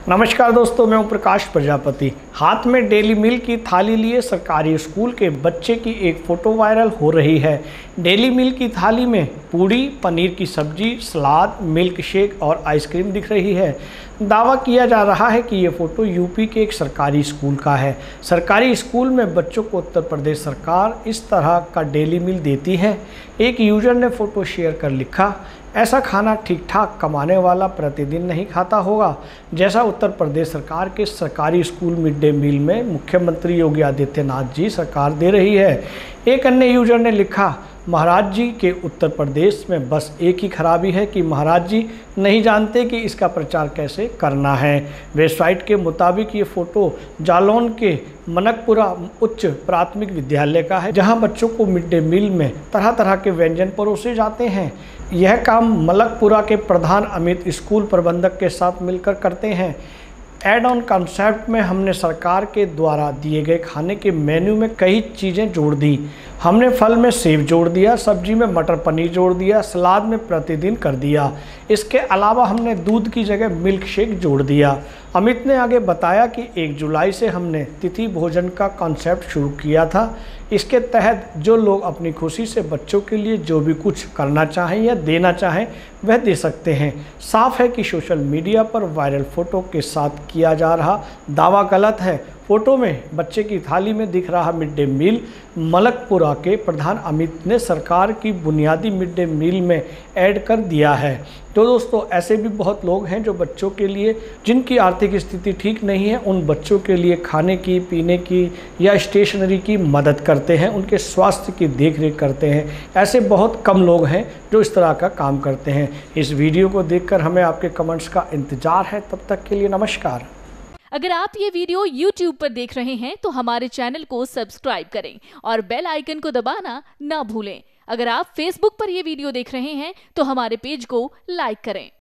नमस्कार दोस्तों, मैं हूं प्रकाश प्रजापति। हाथ में डेली मील की थाली लिए सरकारी स्कूल के बच्चे की एक फ़ोटो वायरल हो रही है। डेली मील की थाली में पूड़ी, पनीर की सब्जी, सलाद, मिल्क शेक और आइसक्रीम दिख रही है। दावा किया जा रहा है कि ये फ़ोटो यूपी के एक सरकारी स्कूल का है। सरकारी स्कूल में बच्चों को उत्तर प्रदेश सरकार इस तरह का डेली मील देती है। एक यूज़र ने फ़ोटो शेयर कर लिखा, ऐसा खाना ठीक ठाक कमाने वाला प्रतिदिन नहीं खाता होगा, जैसा उत्तर प्रदेश सरकार के सरकारी स्कूल मिड डे मील में मुख्यमंत्री योगी आदित्यनाथ जी सरकार दे रही है। एक अन्य यूजर ने लिखा, महाराज जी के उत्तर प्रदेश में बस एक ही खराबी है कि महाराज जी नहीं जानते कि इसका प्रचार कैसे करना है। वेबसाइट के मुताबिक ये फ़ोटो जालौन के मनकपुरा उच्च प्राथमिक विद्यालय का है, जहां बच्चों को मिड डे मील में तरह तरह के व्यंजन परोसे जाते हैं। यह काम मलकपुरा के प्रधान अमित स्कूल प्रबंधक के साथ मिलकर करते हैं। एड ऑन कॉन्सेप्ट में हमने सरकार के द्वारा दिए गए खाने के मेन्यू में कई चीज़ें जोड़ दी। हमने फल में सेब जोड़ दिया, सब्जी में मटर पनीर जोड़ दिया, सलाद में प्रतिदिन कर दिया। इसके अलावा हमने दूध की जगह मिल्क शेक जोड़ दिया। अमित ने आगे बताया कि 1 जुलाई से हमने तिथि भोजन का कॉन्सेप्ट शुरू किया था। इसके तहत जो लोग अपनी खुशी से बच्चों के लिए जो भी कुछ करना चाहें या देना चाहें वह दे सकते हैं। साफ है कि सोशल मीडिया पर वायरल फ़ोटो के साथ किया जा रहा दावा गलत है। फ़ोटो में बच्चे की थाली में दिख रहा मिड डे मील मलकपुरा के प्रधान अमित ने सरकार की बुनियादी मिड डे मील में ऐड कर दिया है। तो दोस्तों, ऐसे भी बहुत लोग हैं जो बच्चों के लिए, जिनकी आर्थिक स्थिति ठीक नहीं है, उन बच्चों के लिए खाने की, पीने की या स्टेशनरी की मदद करते हैं, उनके स्वास्थ्य की देखरेख करते हैं। ऐसे बहुत कम लोग हैं जो इस तरह का काम करते हैं। इस वीडियो को देखकर हमें आपके कमेंट्स का इंतज़ार है। तब तक के लिए नमस्कार। अगर आप ये वीडियो YouTube पर देख रहे हैं तो हमारे चैनल को सब्सक्राइब करें और बेल आइकन को दबाना ना भूलें। अगर आप Facebook पर ये वीडियो देख रहे हैं तो हमारे पेज को लाइक करें।